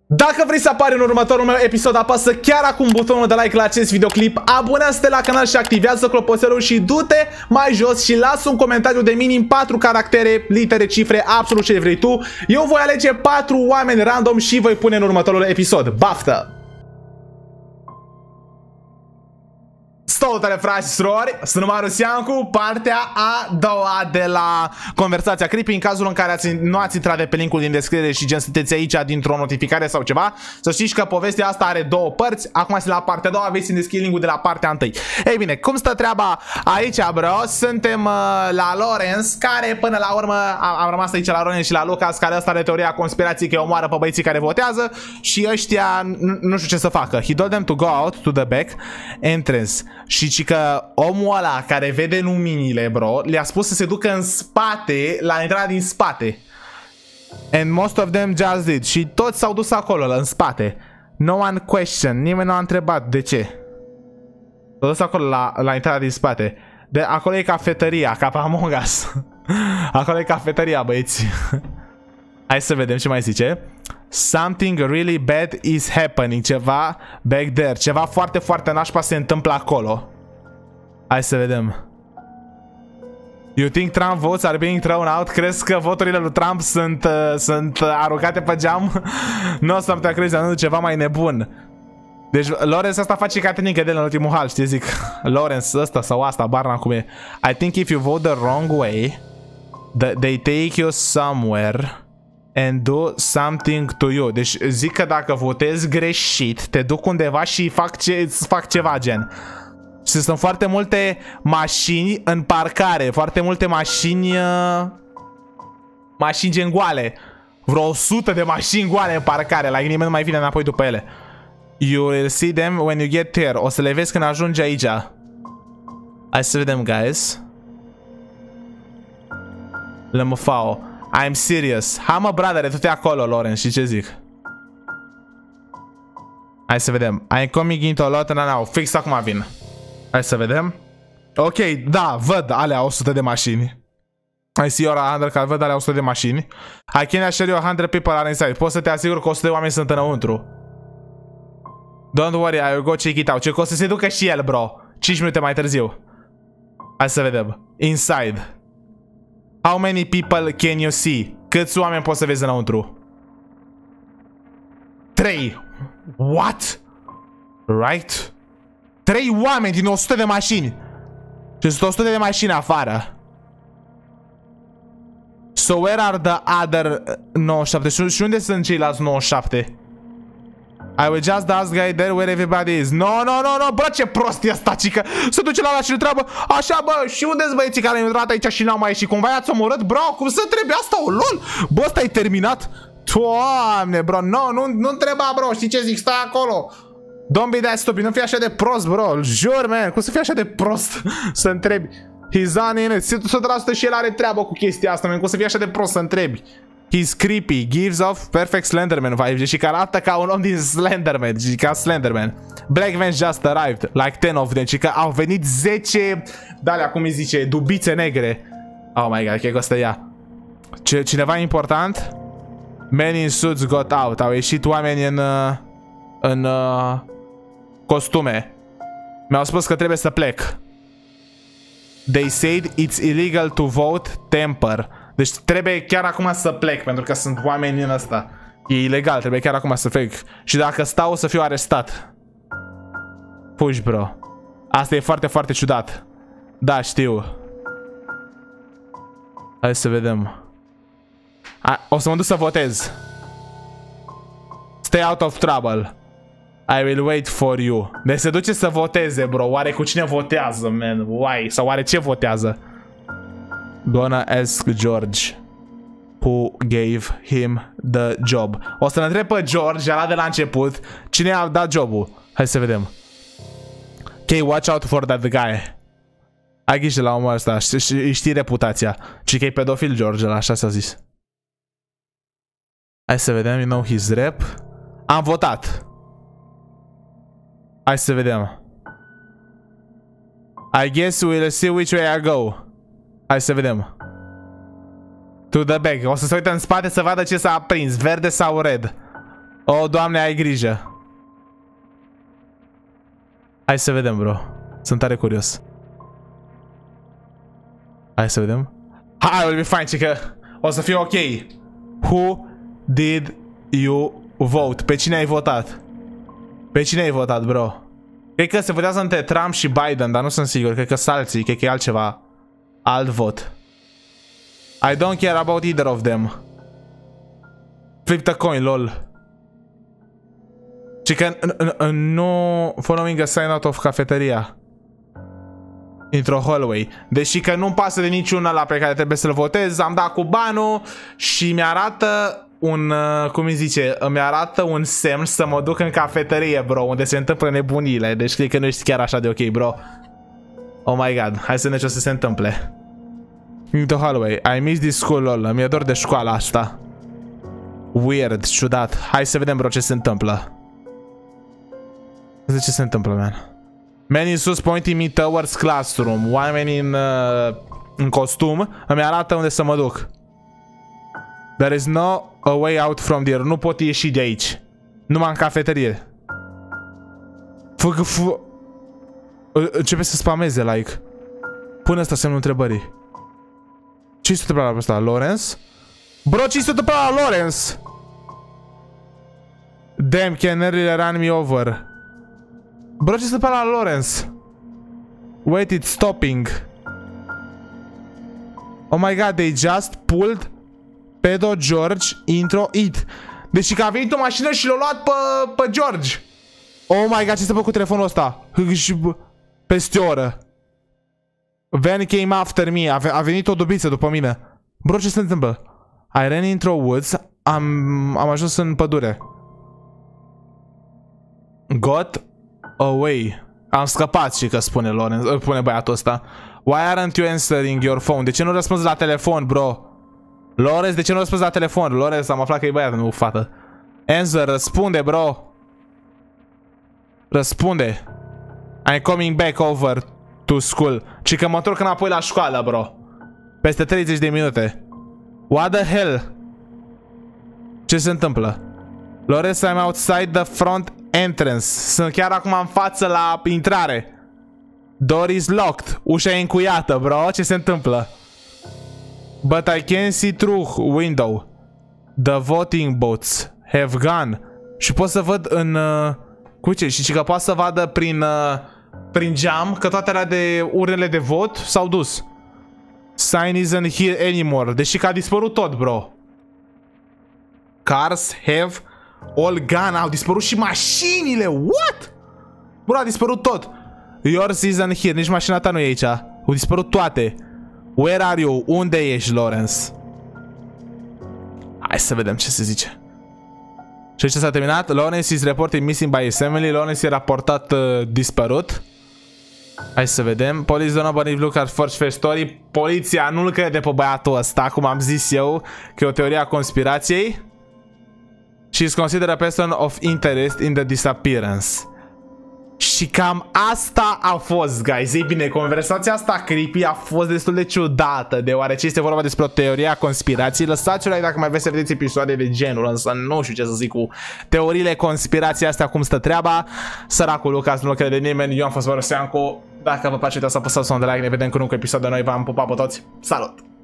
Dacă vrei să apari în următorul meu episod, apasă chiar acum butonul de like la acest videoclip, abonează-te la canal și activează clopoțelul și du-te mai jos și lasă un comentariu de minim 4 caractere, litere, cifre, absolut ce vrei tu. Eu voi alege 4 oameni random și voi pune în următorul episod. Baftă! Salutare, frați și surori, sunt Marius Iancu, partea a doua de la conversația creepy. În cazul în care nu ați intrat de pe linkul din descriere și gen sunteți aici dintr-o notificare sau ceva, să știți că povestea asta are două părți. Acum sunt la partea a doua, aveți să deschid linkul de la partea întâi. Ei bine, cum stă treaba aici, bro? Suntem la Lawrence, care până la urmă am rămas aici la Lawrence și la Lucas, care ăsta are teoria conspirației că omoară pe băieții care votează și ăștia nu știu ce să facă. He told them to go out to the back entrance. Și că omul ăla care vede luminile, bro, le-a spus să se ducă în spate, la intrarea din spate. And most of them just did. Și toți s-au dus acolo, în spate. No one question. Nimeni nu a întrebat de ce. S-au dus acolo la intrarea din spate. Acolo e cafeteria, ca pe Among Us. Acolo e cafeteria, băieți. Hai să vedem ce mai zice. Something really bad is happening. Ceva back there. Ceva foarte, foarte nașpa se întâmplă acolo. Hai să vedem. You think Trump votes are being thrown out? Crezi că voturile lui Trump sunt aruncate pe geam? Nu o să-mi te crezi, nu, ceva mai nebun. Deci Lawrence asta face ca tehnică de la ultimul hal, știi, zic. Lawrence ăsta sau asta, barna cum e. I think if you vote the wrong way, they take you somewhere and do something to you. Deci zic că dacă votezi greșit, te duc undeva și fac ceva gen. Și sunt foarte multe mașini în parcare, foarte multe mașini gen goale. Vreo 100 de mașini goale în parcare, la nimeni nu mai vine înapoi după ele. You will see them when you get there. O să le vezi când ajungi aici. Hai să vedem, guys. Lămăfao. I'm serious. Hai mă, bradere, tu te acolo, Lawrence, și ce zic? Hai să vedem. I'm coming into a lot now. Fix acum vin. Hai să vedem. Ok, da, văd alea 100 de mașini. I see your 100 car, văd alea 100 de mașini. I can assure you 100 people are inside. Pot să te asigur că 100 de oameni sunt înăuntru. Don't worry, I will go check it out. Ce că o să se ducă și el, bro. 5 minute mai târziu. Hai să vedem. Inside. How many people can you see? Câți oameni poți să vezi înăuntru? 3. What? Right? 3 oameni din 100 de mașini. Și sunt 100 de mașini afară. So where are the other 97? Și unde sunt ceilalți 97? I will just ask guy there where everybody is. No, bă, ce prost e asta, cică. Se duce la și întreabă, așa, bă, și unde-s băieții care au intrat aici și n-au mai ieșit? Cumva i-ați omorât, bro, cum să trebuie asta, o lol? Bă, ăsta e terminat? Doamne, bro, nu întreba, bro, știi ce zic, stai acolo. Don't be that stupid, nu fi așa de prost, bro, jur, man, cum să fii așa de prost să întrebi? He's on in it, 100% și el are treabă cu chestia asta, man, cum să fii așa de prost să întrebi? He's creepy, gives off perfect Slenderman vibe. Și că arată ca un om din Slenderman. Și ca Slenderman. Black Vans just arrived, like 10 of them. Și că au venit 10 de-alea, cum îi zice, dubițe negre. Oh my god, că ăsta ia. Cineva important? Men in suits got out. Au ieșit oameni în costume. Mi-au spus că trebuie să plec. They said it's illegal to vote temper. Deci trebuie chiar acum să plec, pentru că sunt oameni în ăsta. E ilegal, trebuie chiar acum să plec. Și dacă stau o să fiu arestat. Puși, bro. Asta e foarte, foarte ciudat. Da, știu. Hai să vedem. O să mă duc să votez. Stay out of trouble. I will wait for you. Deci se duce să voteze, bro. Oare cu cine votează, man? Why? Sau oare ce votează? Gonna ask George who gave him the job. O să ne întreb pe George, ăla de la început, cine a dat jobul. Hai să vedem. Ok, watch out for that guy. Ai grijă la omul ăsta, știi reputația. Ci că e pedofil George, ăla, așa s-a zis. Hai să vedem, you know his rep. Am votat. Hai să vedem. I guess we'll see which way I go. Hai să vedem. To the back. O să se uite în spate să vadă ce s-a aprins. Verde sau red. Oh, Doamne, ai grijă. Hai să vedem, bro. Sunt tare curios. Hai să vedem. Hai, will be fine, cică. O să fie ok. Who did you vote? Pe cine ai votat? Pe cine ai votat, bro? Cred că se votează între Trump și Biden, dar nu sunt sigur. Cred că sunt alții, cred că e altceva. Alt vot. I don't care about either of them. Flip the coin, lol. Cică no following a sign out of cafeteria. Intro hallway. Deși că nu-mi pasă de niciuna la pe care trebuie să-l votez, am dat cu banul și mi-arată un, cum îi zice, îmi arată un semn să mă duc în cafeterie, bro, unde se întâmplă nebunile. Deci cred că nu ești chiar așa de ok, bro. Oh my god, hai să ne ce o să se întâmple. Into hallway. I miss this school, lol. Mi-e dor de școala asta. Weird, ciudat. Hai să vedem, bro, ce se întâmplă. Ce se întâmplă, man? Man in sus pointing me towards classroom. Oameni în costum îmi arată unde să mă duc. There is no a way out from there. Nu pot ieși de aici. Numai în cafeterie. Începe să spameze, like. Pune ăsta semnul întrebării. Ce-i s-a întâmplat la ăsta? Lawrence? Bro, ce-i s-a întâmplat la Lawrence? Damn, can nearly run me over. Bro, ce se întâmplă la Lawrence? Wait, it's stopping. Oh my god, they just pulled Pedo George intro it. Deci că a venit o mașină și l-a luat pe George. Oh my god, ce se întâmplă cu telefonul ăsta? Peste o oră. Van came after me. A venit o dubiță după mine. Bro, ce se întâmplă? I ran into woods. Am ajuns în pădure. Got away. Am scăpat, și că spune Lawrence, spune băiatul ăsta. Why aren't you answering your phone? De ce nu răspunzi la telefon, bro? Lawrence, de ce nu răspunzi la telefon? Lawrence, am aflat că e băiat, nu fată. Answer, răspunde, bro. Răspunde. I'm coming back over to school. Și că mă întorc înapoi la școală, bro. Peste 30 de minute. What the hell? Ce se întâmplă? Lawrence, I'm outside the front entrance. Sunt chiar acum în față la intrare. Door is locked. Ușa e încuiată, bro. Ce se întâmplă? But I can see through window. The voting booths have gone. Și pot să văd în... cu ce? Și că poate să vadă prin geam că toate alea de urnele de vot s-au dus. Sign isn't here anymore. Deși că a dispărut tot, bro. Cars have all gone. Au dispărut și mașinile. What? Bro, a dispărut tot. Yours isn't here. Nici mașina ta nu e aici. Au dispărut toate. Where are you? Unde ești, Lawrence? Hai să vedem ce se zice. Și ce s-a terminat? Lawrence is reported missing by his family. Lawrence e raportat dispărut. Hai să vedem. Police don't believe look at first story. Poliția nu-l crede pe băiatul ăsta, cum am zis eu, că e o teorie a conspirației. She is considered a person of interest in the disappearance. Și cam asta a fost, guys. Ei bine, conversația asta creepy a fost destul de ciudată, deoarece este vorba despre o teorie a conspirației. Lăsați-o like dacă mai vreți să vedeți episoade de genul, însă nu știu ce să zic cu teoriile conspirației astea, cum stă treaba. Săracul Lucas nu-l crede nimeni, eu am fost Maroseancu. Dacă vă place, să apăsați un de like, ne vedem cu un nou episod de noi, v-am pupat pe toți. Salut!